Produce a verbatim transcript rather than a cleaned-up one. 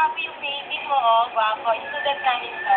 gwapo yung baby mo, oh. Gwapo. Student namin to.